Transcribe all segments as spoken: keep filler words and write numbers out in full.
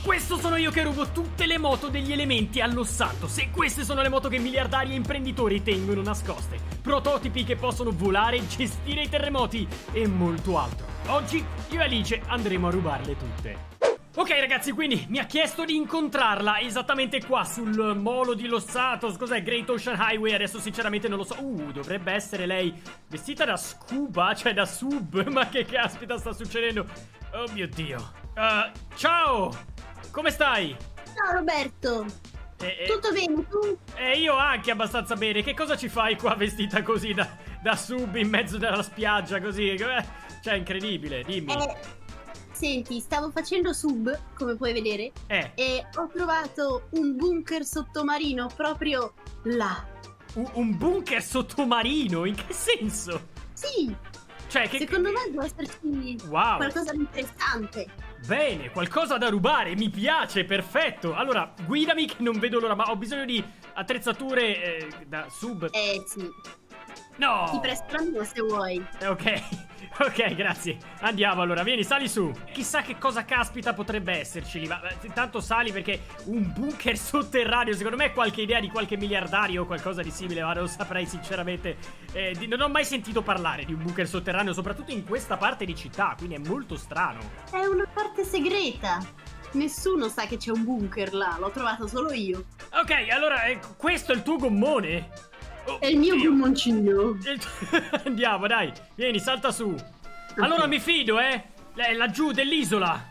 Questo sono io che rubo tutte le moto degli elementi a Los Santos. E queste sono le moto che miliardari e imprenditori tengono nascoste. Prototipi che possono volare, gestire i terremoti e molto altro. Oggi io e Alice andremo a rubarle tutte. Ok ragazzi, quindi mi ha chiesto di incontrarla esattamente qua sul molo di Los Santos. Cos'è? Great Ocean Highway? Adesso sinceramente non lo so. Uh, dovrebbe essere lei vestita da scuba, cioè da sub. Ma che caspita sta succedendo? Oh mio Dio. uh, Ciao! Come stai? Ciao Roberto. Eh, eh, Tutto bene, tu? E eh, io anche abbastanza bene. Che cosa ci fai qua vestita così da, da sub in mezzo della spiaggia così? Eh, cioè incredibile, dimmi. Eh, senti, stavo facendo sub, come puoi vedere, Eh. e ho trovato un bunker sottomarino proprio là. Un, un bunker sottomarino? In che senso? Sì, Cioè che... secondo me deve esserci Wow. qualcosa di interessante. Bene, qualcosa da rubare, mi piace, perfetto. Allora, guidami che non vedo l'ora, ma ho bisogno di attrezzature eh, da sub. Eh sì, No! ti presto la mia se vuoi. Eh, Ok, ok, grazie. Andiamo allora, vieni, sali su. Chissà che cosa caspita potrebbe esserci lì. Ma eh, intanto sali perché un bunker sotterraneo, secondo me è qualche idea di qualche miliardario o qualcosa di simile, ma non saprei sinceramente. Eh, di- non ho mai sentito parlare di un bunker sotterraneo, soprattutto in questa parte di città, quindi è molto strano. È una parte segreta. Nessuno sa che c'è un bunker là, l'ho trovato solo io. Ok, allora, eh, questo è il tuo gommone? Oh, È il mio Dio. gommoncino. Il tu- Andiamo, dai, vieni, salta su. Allora mi fido, eh? È laggiù dell'isola.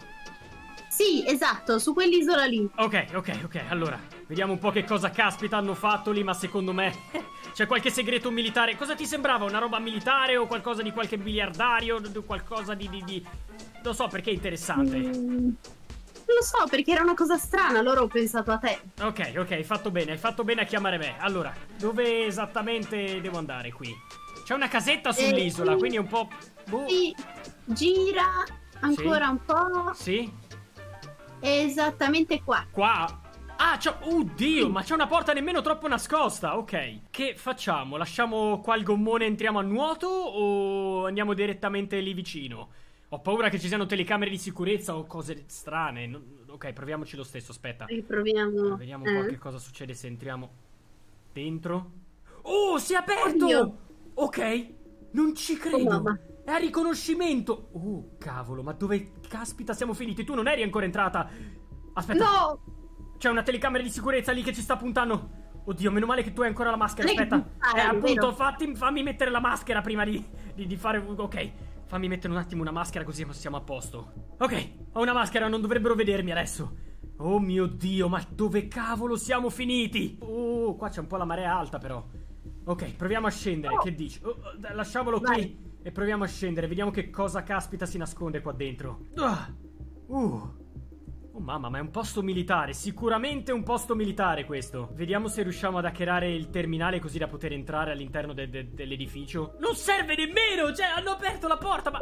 Sì, esatto, su quell'isola lì. Ok, ok, ok, allora vediamo un po' che cosa caspita hanno fatto lì. Ma secondo me c'è qualche segreto militare. Cosa ti sembrava? Una roba militare o qualcosa di qualche miliardario? Qualcosa di... di, di... Non so perché è interessante. Mm, non lo so, perché era una cosa strana, allora ho pensato a te. Ok, ok, hai fatto bene, hai fatto bene a chiamare me. Allora, dove esattamente devo andare qui? C'è una casetta sull'isola, sì. quindi è un po'... boh. Sì, gira ancora Sì. un po'. Sì? Esattamente qua. Qua? Ah, c'è... Oddio, ma c'è una porta nemmeno troppo nascosta. Ok. Che facciamo? Lasciamo qua il gommone e entriamo a nuoto o andiamo direttamente lì vicino? Ho paura che ci siano telecamere di sicurezza o cose strane. Non- Ok, proviamoci lo stesso, aspetta. Riproviamo. Vediamo un po' Eh. che cosa succede se entriamo dentro. Oh, si è aperto! Oddio. Ok, non ci Oh, credo. mamma. È a riconoscimento. Oh, cavolo, ma dove caspita siamo finiti? Tu non eri ancora entrata. Aspetta. No! C'è una telecamera di sicurezza lì che ci sta puntando. Oddio, meno male che tu hai ancora la maschera. Lei Aspetta. che fa, Eh, è appunto, vero? fatti- fammi mettere la maschera prima di, di, di fare... Ok, fammi mettere un attimo una maschera così siamo a posto. Ok, ho una maschera, non dovrebbero vedermi adesso. Oh mio Dio, ma dove cavolo siamo finiti? Oh, qua c'è un po' la marea alta però. Ok, proviamo a scendere, che dici? Oh, oh, dai, lasciamolo qui Vai. e proviamo a scendere. Vediamo che cosa caspita si nasconde qua dentro. Ah, uh. Oh mamma, ma è un posto militare, sicuramente un posto militare questo. Vediamo se riusciamo ad hackerare il terminale così da poter entrare all'interno de- de- dell'edificio. Non serve nemmeno, cioè hanno aperto la porta, ma...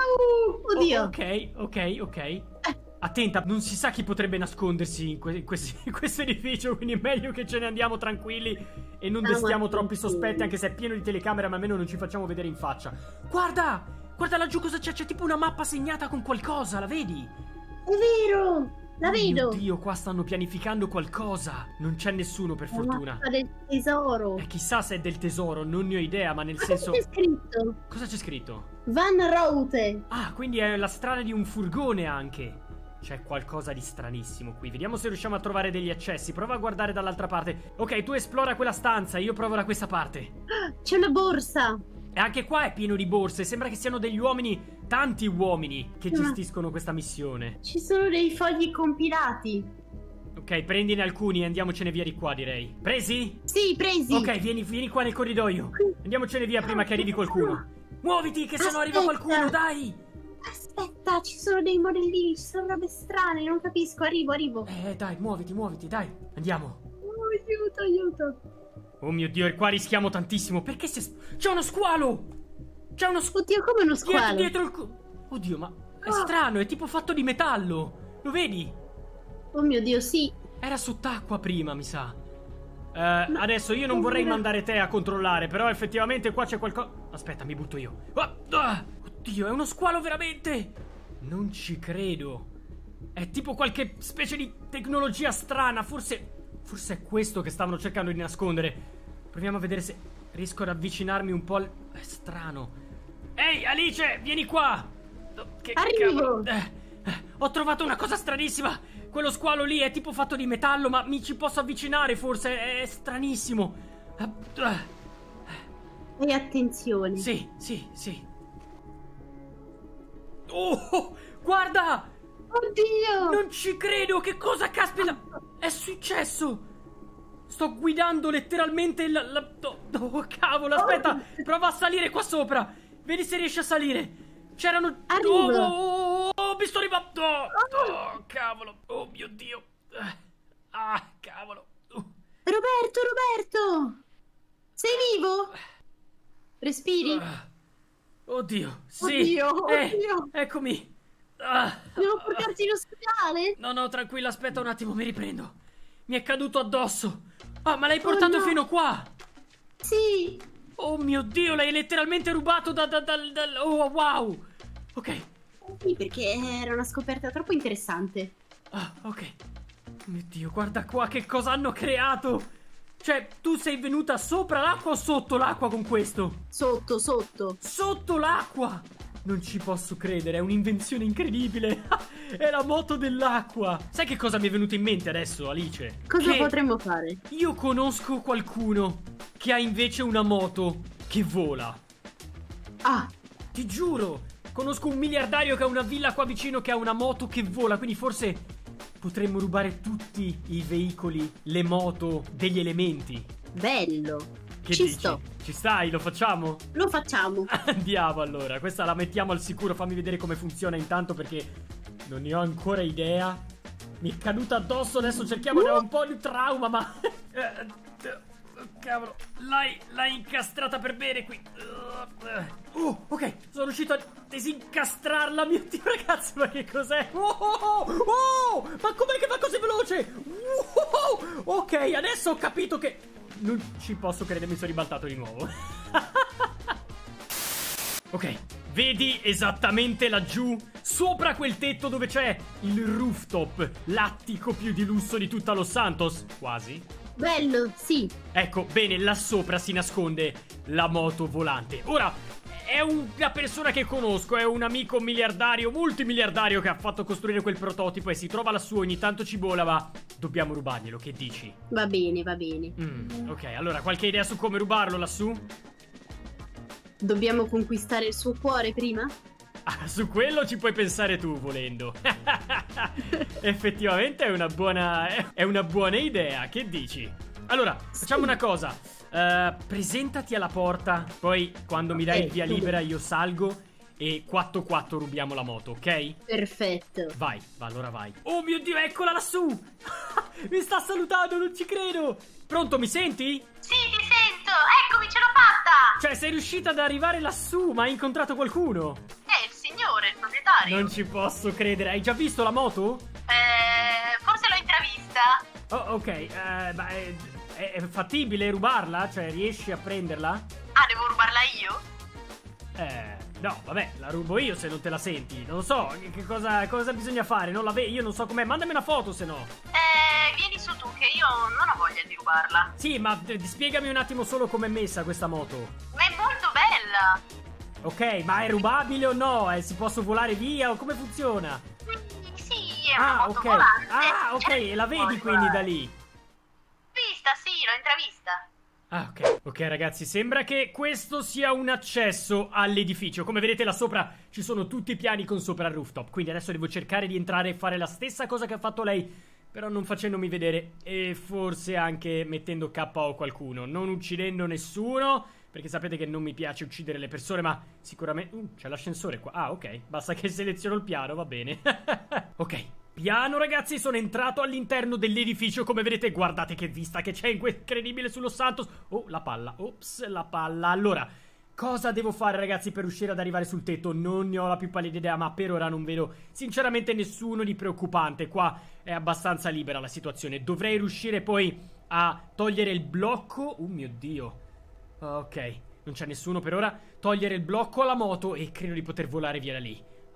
Wow! Oddio! Oh, ok, ok, ok. Attenta, non si sa chi potrebbe nascondersi in, que- in questi- in questo edificio, quindi è meglio che ce ne andiamo tranquilli e non Ah, destiamo ma- troppi sospetti, anche se è pieno di telecamere, ma almeno non ci facciamo vedere in faccia. Guarda! Guarda laggiù cosa c'è, c'è tipo una mappa segnata con qualcosa, la vedi? È vero! La Oh vedo! mio Dio, qua stanno pianificando qualcosa. Non c'è nessuno, per La fortuna. mappa del tesoro. E chissà se è del tesoro, non ne ho idea, ma nel Cosa senso... c'è scritto? Cosa c'è scritto? Van Route. Ah, quindi è la strada di un furgone anche. C'è qualcosa di stranissimo qui. Vediamo se riusciamo a trovare degli accessi. Prova a guardare dall'altra parte. Ok, tu esplora quella stanza, io provo da questa parte. C'è una borsa. E anche qua è pieno di borse. Sembra che siano degli uomini, tanti uomini, che Ma- gestiscono questa missione. Ci sono dei fogli compilati. Ok, prendine alcuni e andiamocene via di qua, direi. Presi? Sì, presi. Ok, vieni, vieni qua nel corridoio. Andiamocene via prima che arrivi qualcuno. Muoviti, che se no arriva Aspetta. qualcuno, dai! Aspetta, ci sono dei modellini, ci sono robe strane, non capisco, arrivo, arrivo. Eh, dai, muoviti, muoviti, dai. Andiamo. Oh, aiuto, aiuto. Oh mio Dio, e qua rischiamo tantissimo. Perché si è... sp- C'è uno squalo! C'è uno squalo! Oddio, come uno Dietro, squalo? dietro il... cu- Oddio, ma è Ah. strano, è tipo fatto di metallo. Lo vedi? Oh mio Dio, sì. Era sott'acqua prima, mi sa. Eh, adesso io non vorrei mandare te a controllare, però effettivamente qua c'è qualcosa... Aspetta, mi butto io. Ah, ah, oddio, è uno squalo veramente! Non ci credo. È tipo qualche specie di tecnologia strana. Forse... Forse è questo che stavano cercando di nascondere. Proviamo a vedere se riesco ad avvicinarmi un po' al... È strano. Ehi, Alice, vieni qua! Che Arrivo! Eh, eh, ho trovato una cosa stranissima. Quello squalo lì è tipo fatto di metallo, ma mi ci posso avvicinare forse. È stranissimo. Uh, uh. E attenzione. Sì, sì, sì. Oh, guarda! Oddio! Non ci credo, che cosa caspita è successo? Sto guidando letteralmente la... la oh, oh, cavolo, aspetta, prova a salire qua sopra. Vedi se riesci a salire. C'erano... Arrivo. Oh, oh, oh, oh, mi sto arrivando. Oh, oh, cavolo. Oh mio Dio. Ah, cavolo. Uh. Roberto, Roberto! Sei vivo? Respiri? Uh. Oddio, sì. Oddio, eh, oddio. Eccomi. Ah. Devo portarti in ospedale? No, no, tranquilla, aspetta un attimo, mi riprendo. Mi è caduto addosso. Ah, ma l'hai portato oh, no. fino qua? Sì. Oh mio Dio, l'hai letteralmente rubato da, da, dal... Da, oh, wow. Ok. Sì, perché era una scoperta troppo interessante. Ah, ok. Mio Dio, guarda qua che cosa hanno creato. Cioè, tu sei venuta sopra l'acqua o sotto l'acqua con questo? Sotto, sotto. Sotto l'acqua! Non ci posso credere, è un'invenzione incredibile. È la moto dell'acqua. Sai che cosa mi è venuto in mente adesso, Alice? Cosa che potremmo fare? Io conosco qualcuno che ha invece una moto che vola. Ah, Ti giuro, conosco un miliardario che ha una villa qua vicino che ha una moto che vola. Quindi forse potremmo rubare tutti i veicoli, le moto degli elementi. bello. Che Ci dici? sto. Ci stai? Lo facciamo? Lo facciamo. Andiamo allora, questa la mettiamo al sicuro. Fammi vedere come funziona intanto perché non ne ho ancora idea. Mi è caduta addosso, adesso cerchiamo di avere un po' di trauma, ma... Cavolo, l'hai, l'hai incastrata per bene qui. Oh, ok, sono riuscito a disincastrarla. Mio Dio, ragazzi, ma che cos'è? Oh, oh, oh, oh, ma com'è che va così veloce? Oh, ok, adesso ho capito che... Non ci posso credere, mi sono ribaltato di nuovo. Ok, vedi esattamente laggiù, sopra quel tetto dove c'è il rooftop, l'attico più di lusso di tutta Los Santos? Quasi. Bello, sì. Ecco, bene, là sopra si nasconde la moto volante. Ora, è una persona che conosco, è un amico miliardario, multimiliardario che ha fatto costruire quel prototipo e si trova lassù, ogni tanto ci vola, ma dobbiamo rubarglielo, che dici? Va bene, va bene. Mm, ok, allora, qualche idea su come rubarlo lassù? Dobbiamo conquistare il suo cuore prima? Ah, su quello ci puoi pensare tu, volendo. Effettivamente è una buona... è una buona idea, che dici? Allora, facciamo una cosa. Uh, presentati alla porta, poi quando mi dai il via libera io salgo e quattro quattro rubiamo la moto, ok? Perfetto. Vai, va, allora vai. Oh mio Dio, eccola lassù! Mi sta salutando, non ci credo! Pronto, mi senti? Sì, ti sento, eccomi, ce l'ho fatta! Cioè, sei riuscita ad arrivare lassù, ma hai incontrato qualcuno? Eh, il signore, il proprietario. Non ci posso credere, hai già visto la moto? Eh, forse l'ho intravista. Oh, ok, eh, ma è, è, è fattibile rubarla? Cioè, riesci a prenderla? Ah, devo rubarla io? Eh, no, vabbè, la rubo io se non te la senti. Non so, che cosa, cosa bisogna fare? Non la vedo, io non so com'è. Mandami una foto, se no. Eh, vieni su tu, che io non ho voglia di rubarla. Sì, ma eh, spiegami un attimo solo com'è messa questa moto. Ma è molto bella. Ok, ma è rubabile o no? Eh, si posso volare via o come funziona? Mm, sì, è una Ah, moto ok. volante. Ah, ok, e la vedi quindi da lì? Vista, sì, l'ho intravista. Ah, ok. Ok, ragazzi, sembra che questo sia un accesso all'edificio. Come vedete là sopra ci sono tutti i piani con sopra il rooftop. Quindi adesso devo cercare di entrare e fare la stessa cosa che ha fatto lei, però non facendomi vedere e forse anche mettendo K O qualcuno. Non uccidendo nessuno, perché sapete che non mi piace uccidere le persone, ma sicuramente... Uh, c'è l'ascensore qua. Ah, ok. Basta che seleziono il piano, va bene. Ok. Piano, ragazzi, sono entrato all'interno dell'edificio. Come vedete, guardate che vista che c'è, incredibile sullo Santos. Oh, la palla, ops, la palla. Allora, cosa devo fare, ragazzi, per riuscire ad arrivare sul tetto? Non ne ho la più pallida idea, ma per ora non vedo sinceramente nessuno di preoccupante. Qua è abbastanza libera la situazione. Dovrei riuscire poi a togliere il blocco. Oh mio Dio. Ok, non c'è nessuno per ora. Togliere il blocco alla moto e credo di poter volare via da lì.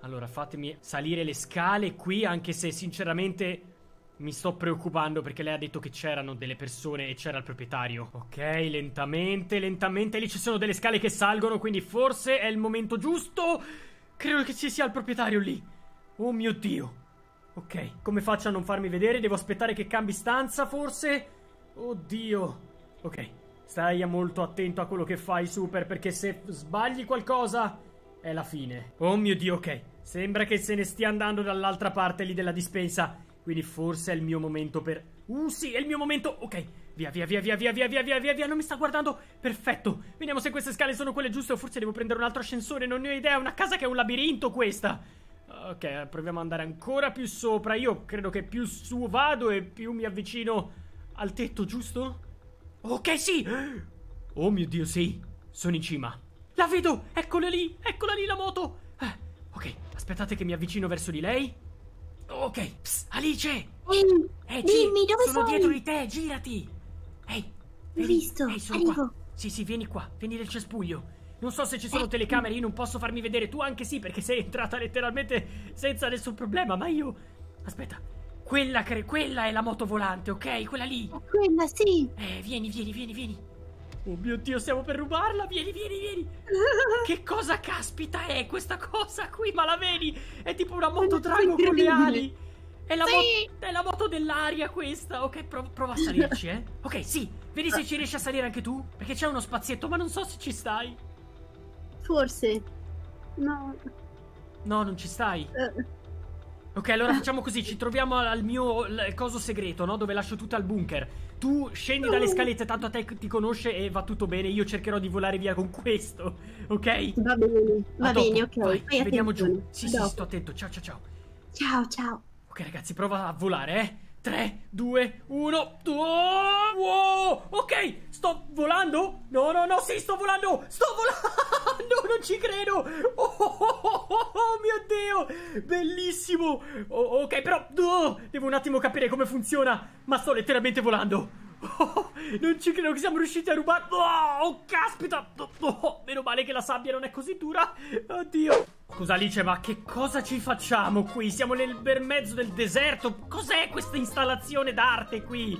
Allora, fatemi salire le scale qui, anche se sinceramente mi sto preoccupando perché lei ha detto che c'erano delle persone e c'era il proprietario. Ok, lentamente, lentamente. Lì ci sono delle scale che salgono, quindi forse è il momento giusto. Credo che ci sia il proprietario lì. Oh mio Dio. Ok, come faccio a non farmi vedere? Devo aspettare che cambi stanza, forse? Oddio. Ok, stai molto attento a quello che fai, Super, perché se sbagli qualcosa è la fine. Oh mio Dio, ok. Sembra che se ne stia andando dall'altra parte lì della dispensa. Quindi forse è il mio momento per... Uh sì, è il mio momento. Ok, via, via, via, via, via, via, via, via, via, via. Non mi sta guardando. Perfetto. Vediamo se queste scale sono quelle giuste o forse devo prendere un altro ascensore. Non ne ho idea, è una casa che è un labirinto questa. Ok, proviamo ad andare ancora più sopra. Io credo che più su vado e più mi avvicino al tetto, giusto? Ok, sì. Oh mio Dio, sì. Sono in cima. La vedo, eccola lì, eccola lì la moto. eh, Ok, aspettate che mi avvicino verso di lei. Ok, psst, Alice. Ehi, Eh, dimmi, dove sono sei? dietro di te, girati. Ehi, L'ho visto, Ehi, sono arrivo. qua. Sì, sì, vieni qua, vieni nel cespuglio. Non so se ci sono telecamere, io non posso farmi vedere. Tu anche sì, perché sei entrata letteralmente senza nessun problema. Ma io... Aspetta, quella, cre... quella è la moto volante, ok? Quella lì. Quella, sì. Eh, vieni, vieni, vieni, vieni. Oh mio Dio, stiamo per rubarla. Vieni, vieni, vieni. Che cosa caspita è questa cosa qui? Ma la vedi? È tipo una moto drago con le ali. È la, Sì. mo- è la moto dell'aria questa. Ok, prov- prova a salirci, eh. Ok, sì. Vedi se ci riesci a salire anche tu. Perché c'è uno spazietto, ma non so se ci stai. Forse. No. No, non ci stai. Eh, Ok, allora facciamo così. Ci troviamo al mio l- coso segreto, no? Dove lascio tutto al bunker. Tu scendi dalle scalette, tanto a te ti conosce e va tutto bene. Io cercherò di volare via con questo. Ok? Va bene, va A dopo. bene, ok. Vai, Fai ci vediamo giù. attenzione. Sì, A sì, dopo. sto attento. Ciao, ciao, ciao. Ciao, ciao. Ok, ragazzi, prova a volare, eh. tre, due, uno. Wow! Ok, sto volando? No, no, no, sì, sto volando! Sto volando! Non ci credo! Oh, oh, oh, oh, oh mio Dio! Bellissimo! Oh, ok, però oh, devo un attimo capire come funziona. Ma sto letteralmente volando. Oh, non ci credo che siamo riusciti a rubare. Oh, caspita! Oh, meno male che la sabbia non è così dura. Oddio. Scusa Alice, ma che cosa ci facciamo qui? Siamo nel bel mezzo del deserto. Cos'è questa installazione d'arte qui?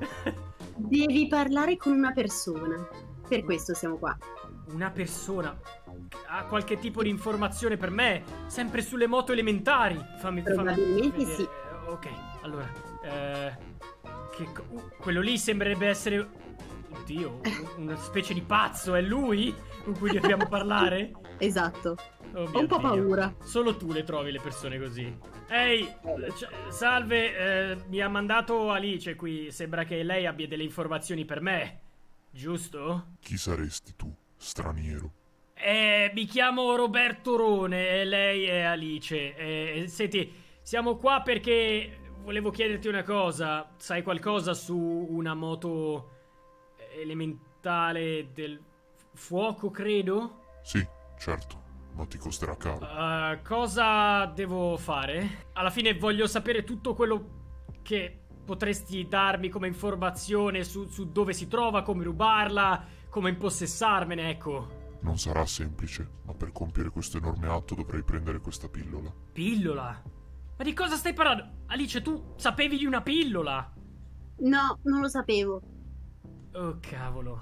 Devi parlare con una persona. Per questo siamo qua. Una persona ha qualche tipo di informazione per me? Sempre sulle moto elementari. Fammi, fammi Probabilmente vedere. sì. Ok, allora eh, che co- uh, quello lì sembrerebbe essere... Oddio, un- una specie di pazzo. È lui con cui dobbiamo parlare? Esatto. Oh Ho mio un po' Dio. paura. Solo tu le trovi le persone così. Ehi, c- salve, eh, mi ha mandato Alice qui. Sembra che lei abbia delle informazioni per me, giusto? Chi saresti tu, straniero? Eh, mi chiamo Roberto Rone e lei è Alice. Eh, senti, siamo qua perché volevo chiederti una cosa. Sai qualcosa su una moto elementale del fuoco, credo? Sì, certo, ma ti costerà caro. Uh, cosa devo fare? Alla fine voglio sapere tutto quello che potresti darmi come informazione su, su dove si trova, come rubarla, come impossessarmene, ecco. Non sarà semplice, ma per compiere questo enorme atto dovrei prendere questa pillola. Pillola? Ma di cosa stai parlando? Alice, tu sapevi di una pillola? No, non lo sapevo. Oh, cavolo.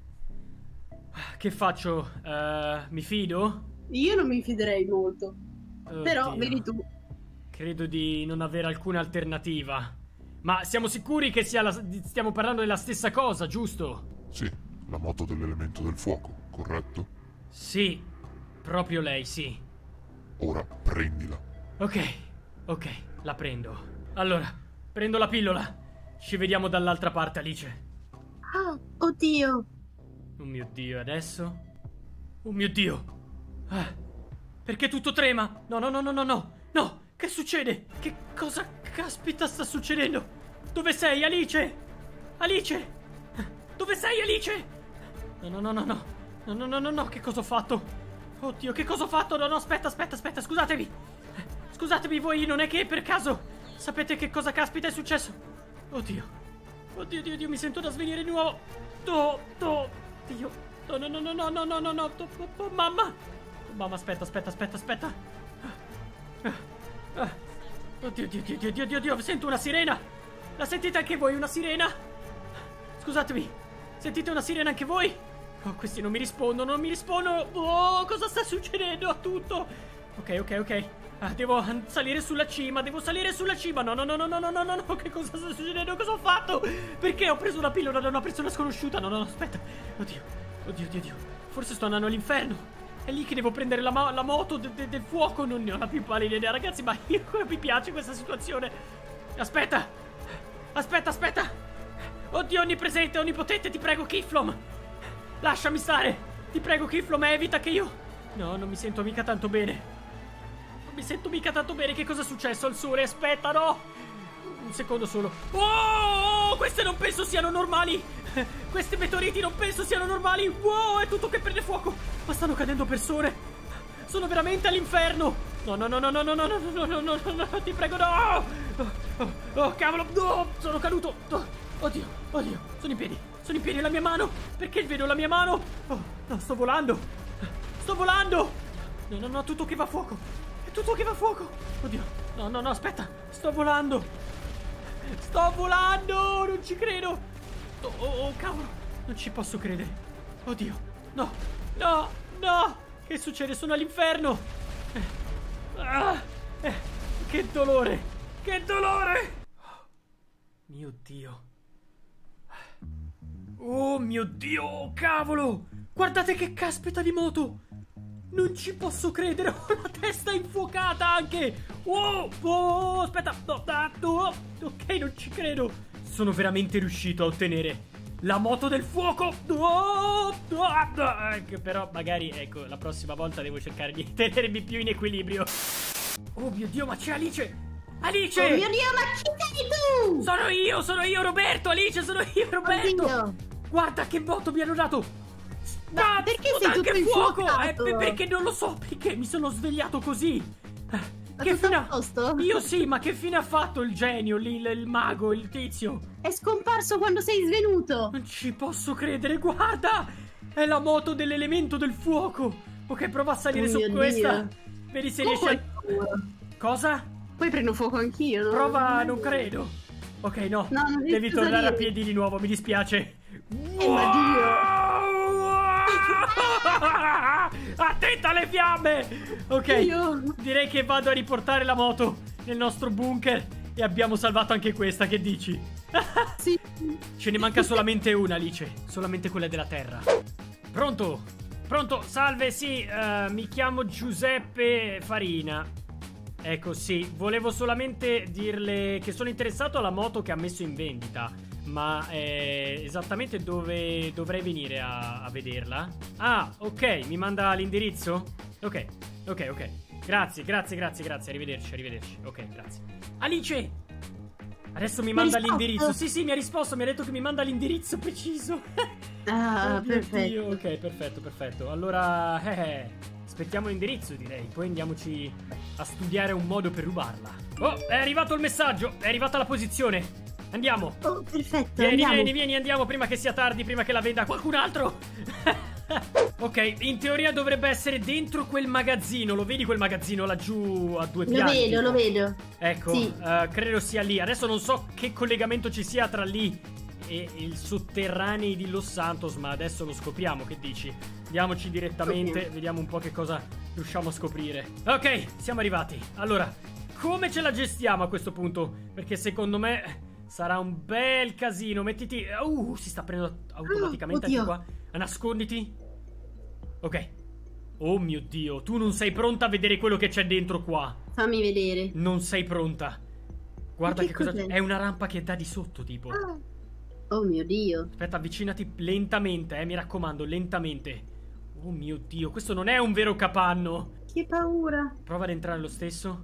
Che faccio? Uh, mi fido? Io non mi fiderei molto. Oddio. Però, vedi tu. Credo di non avere alcuna alternativa. Ma siamo sicuri che sia la... stiamo parlando della stessa cosa, giusto? Sì, la moto dell'elemento del fuoco, corretto? Sì, proprio lei, sì. Ora prendila. Ok, ok, la prendo. Allora, prendo la pillola. Ci vediamo dall'altra parte, Alice. Ah, oddio. Oh mio Dio, adesso? Oh mio Dio! Ah, perché tutto trema? No, no, no, no, no, no! No! Che succede? Che cosa caspita sta succedendo? Dove sei, Alice? Alice? Dove sei, Alice? No, no, no, no, no. No, no, no, no, no, che cosa ho fatto? Oddio, che cosa ho fatto? No, no, aspetta, aspetta, aspetta, scusatemi. Scusatemi, voi non è che per caso sapete che cosa caspita è successo? Oddio. Oddio, Dio, Dio, mi sento da svenire di nuovo. Oh, oh, Dio. No, no, no, no, no, no, no, no, no. Oh, oh, mamma. Mamma, aspetta, aspetta, aspetta, aspetta. Ah. Oddio, oddio, oddio, oddio, oddio, oddio, sento una sirena! La sentite anche voi, una sirena? Scusatemi, sentite una sirena anche voi? Oh, questi non mi rispondono, non mi rispondono! Oh, cosa sta succedendo a tutto? Ok, ok, ok. Ah, devo salire sulla cima, devo salire sulla cima. No, no, no, no, no, no, no, no, no. Che cosa sta succedendo? Cosa ho fatto? Perché ho preso una pillola da una persona sconosciuta? No, no, no, aspetta. Oddio, oddio, oddio, oddio. Forse sto andando all'inferno. È lì che devo prendere la, la moto de de del fuoco. Non ne ho la più pallida idea, ragazzi, ma io mi piace questa situazione. Aspetta. Aspetta, aspetta. Oddio, onnipresente, onnipotente, ti prego, Kiflom. Lasciami stare. Ti prego, Kiflom, evita che io... No, non mi sento mica tanto bene. Mi sento mica tanto bene. Che cosa è successo al sole? Aspetta, no. Un secondo solo. Oh, queste non penso siano normali. Questi meteoriti non penso siano normali. Wow, è tutto che prende fuoco. Ma stanno cadendo persone. Sono veramente all'inferno. No, no, no, no, no, no, no, no, no, no, no, no, no, ti prego, no. Oh, oh, oh, cavolo, no, sono caduto. Oh, oddio, oddio, sono in piedi. Sono in piedi, la mia mano. Perché vedo la mia mano? Oh, no, sto volando. Sto volando. No, no, no, tutto che va a fuoco. Tutto che va a fuoco. Oddio. No, no, no, aspetta. Sto volando. Sto volando. Non ci credo. Oh, oh, oh, cavolo. Non ci posso credere. Oddio. No. No. No. Che succede? Sono all'inferno. Eh. Ah. Eh. Che dolore. Che dolore. Oh. Mio Dio. Oh mio Dio. Oh, cavolo. Guardate che caspita di moto. Non ci posso credere, ho la testa infuocata anche. Wow, oh, aspetta, no, no, ok, non ci credo. Sono veramente riuscito a ottenere la moto del fuoco. Oh, oh, però magari, ecco, la prossima volta devo cercare di tenermi più in equilibrio. Oh mio Dio, ma c'è Alice. Alice! Oh mio Dio, ma chi sei tu? Sono io, sono io Roberto, Alice, sono io Roberto. Oddio. Guarda che moto mi hanno dato. Ma perché sei tutto anche fuoco? Eh, infuocato? perché non lo so, perché mi sono svegliato così. Eh, Ma che tutto fine a ha... posto? Io sì, ma che fine ha fatto il genio, lì, il, il mago, il tizio? È scomparso quando sei svenuto. Non ci posso credere, guarda! È la moto dell'elemento del fuoco. Ok, prova a salire Oh su mio questa. Dio. Vedi se Come riesci a... puoi? Cosa? Poi prendo fuoco anch'io, no? Prova, non credo. Ok, no, No, non devi riesco a tornare a salire. piedi di nuovo, mi dispiace. Eh, ma Dio. Attenta alle fiamme! Ok, Io. direi che vado a riportare la moto nel nostro bunker. E abbiamo salvato anche questa, che dici? Sì. Ce ne manca solamente una, Alice. Solamente quella della terra. Pronto? Pronto? Salve, sì, eh, mi chiamo Giuseppe Farina. Ecco, sì, volevo solamente dirle che sono interessato alla moto che ha messo in vendita. Ma eh, esattamente dove dovrei venire a, a vederla? Ah, ok, mi manda l'indirizzo? Ok, ok, ok. Grazie, grazie, grazie, grazie. Arrivederci, arrivederci. Ok, grazie. Alice! Adesso mi Mi ha manda risposto? l'indirizzo. Sì, sì, mi ha risposto. Mi ha detto che mi manda l'indirizzo preciso. Ah, Oh, mio perfetto. Dio. Ok, perfetto, perfetto. Allora, eh, aspettiamo l'indirizzo, direi. Poi andiamoci a studiare un modo per rubarla. Oh, è arrivato il messaggio. È arrivata la posizione. Andiamo. Oh, perfetto, Vieni, andiamo. vieni, vieni, andiamo prima che sia tardi, prima che la venda qualcun altro. Ok, in teoria dovrebbe essere dentro quel magazzino. Lo vedi quel magazzino laggiù a due Lo piani? vedo, tipo? lo vedo. Ecco, Sì. eh, credo sia lì. Adesso non so che collegamento ci sia tra lì e il sotterranei di Los Santos, ma adesso lo scopriamo, che dici? Andiamoci direttamente, Scopriamo. vediamo un po' che cosa riusciamo a scoprire. Ok, siamo arrivati. Allora, come ce la gestiamo a questo punto? Perché secondo me sarà un bel casino. Mettiti... Uh, si sta prendendo automaticamente anche oddio. qua. Nasconditi. Ok. Oh mio Dio, tu non sei pronta a vedere quello che c'è dentro qua. Fammi vedere. Non sei pronta. Guarda Ma che, che cosa cos'è? c'è. È una rampa che dà di sotto, tipo. Ah. Oh mio Dio. Aspetta, avvicinati lentamente, eh, mi raccomando, lentamente. Oh mio Dio, questo non è un vero capanno. Che paura. Prova ad entrare lo stesso,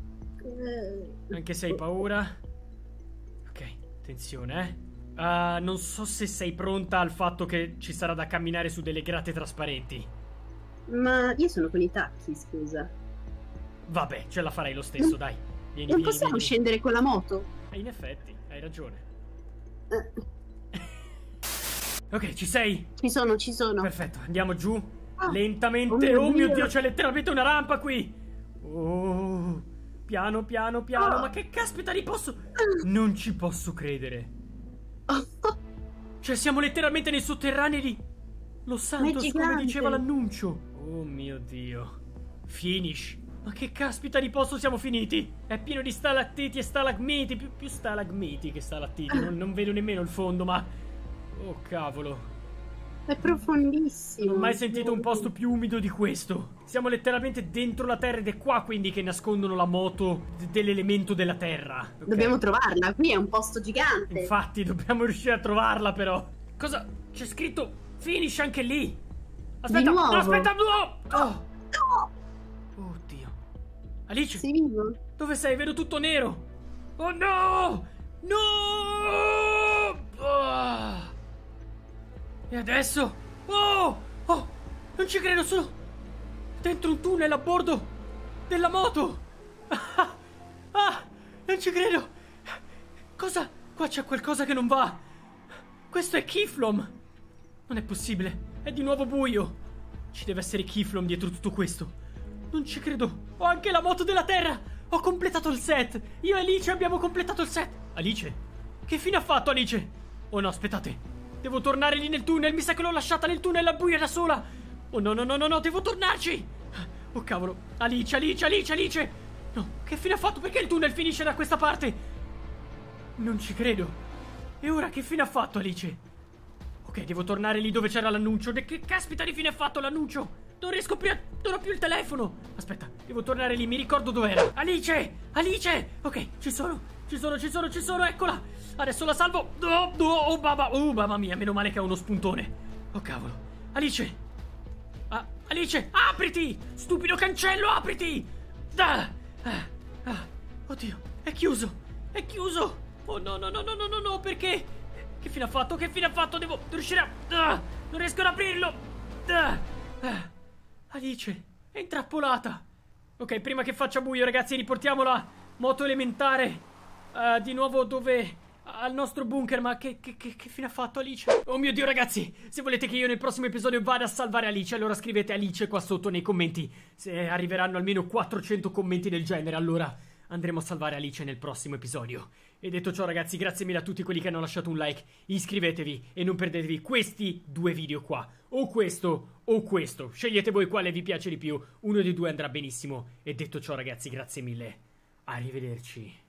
Eh, anche se hai paura. Ok, attenzione, eh. Ah, non so se sei pronta al fatto che ci sarà da camminare su delle grate trasparenti. Ma io sono con i tacchi, scusa. Vabbè, ce la farai lo stesso, Non- dai. Vieni, Non vieni, possiamo vieni. scendere con la moto? Eh, in effetti, hai ragione. Eh, Ok, ci sei? ci sono, ci sono. Perfetto, andiamo giù. Ah, Lentamente. oh Oh mio mio Dio. Dio, c'è letteralmente una rampa qui. Oh. Piano, piano, piano. Oh. Ma che caspita li posso... Non ci posso credere. Cioè, siamo letteralmente nei sotterranei di Los Santos, come gigante. diceva l'annuncio. Oh mio Dio. Finish. Ma che caspita di posto siamo finiti? È pieno di stalattiti e stalagmiti. Più, più stalagmiti che stalattiti. Non, non vedo nemmeno il fondo, ma... Oh cavolo. È profondissimo. Non ho mai sentito un posto più umido di questo. Siamo letteralmente dentro la terra ed è qua quindi che nascondono la moto d- dell'elemento della terra. Ok. Dobbiamo trovarla, qui è un posto gigante. Infatti, dobbiamo riuscire a trovarla però. Cosa? C'è scritto finish anche lì. Aspetta, Di nuovo? no, aspetta, no! Oh. No! Oddio. Alice, Sei vivo? dove sei? Vedo tutto nero. Oh no! No! Ah. E adesso? Oh! Oh! Non ci credo, sono dentro un tunnel a bordo della moto. Ah! Ah! Non ci credo. Cosa? Qua c'è qualcosa che non va. Questo è Kiflom. Non è possibile. È di nuovo buio. Ci deve essere Kiflom dietro tutto questo. Non ci credo. Ho anche la moto della terra. Ho completato il set. Io e Alice abbiamo completato il set. Alice? Che fine ha fatto Alice? Oh no, aspettate. Devo tornare lì nel tunnel. Mi sa che l'ho lasciata nel tunnel al buio da sola. Oh no, no, no, no, no. Devo tornarci. Oh cavolo. Alice, Alice, Alice, Alice. No, che fine ha fatto? Perché il tunnel finisce da questa parte? Non ci credo. E ora che fine ha fatto Alice? Ok, devo tornare lì dove c'era l'annuncio. De che caspita di fine ha fatto l'annuncio? Non riesco più a... non ho più il telefono. Aspetta, devo tornare lì, mi ricordo dov'era. Alice! Alice! Ok, ci sono, ci sono, ci sono, ci sono, eccola. Adesso la salvo. Oh, oh, oh, mamma, oh, mamma mia, meno male che ha uno spuntone. Oh cavolo. Alice! Ah, Alice, apriti! Stupido cancello, apriti! Ah, ah, ah. Oddio, è chiuso, è chiuso. Oh no, no, no, no, no, no, no, perché? Che fine ha fatto? Che fine ha fatto? Devo riuscire a... Ah, non riesco ad aprirlo. Ah, ah. Alice, è intrappolata. Ok, prima che faccia buio, ragazzi, riportiamo la moto elementare uh, di nuovo dove... al nostro bunker. Ma che, che, che, che fine ha fatto Alice? Oh mio Dio, ragazzi, se volete che io nel prossimo episodio vada a salvare Alice, allora scrivete Alice qua sotto nei commenti. Se arriveranno almeno quattrocento commenti del genere, allora andremo a salvare Alice nel prossimo episodio. E detto ciò, ragazzi, grazie mille a tutti quelli che hanno lasciato un like. Iscrivetevi e non perdetevi questi due video qua. O questo o questo. Scegliete voi quale vi piace di più. Uno dei due andrà benissimo. E detto ciò, ragazzi, grazie mille. Arrivederci.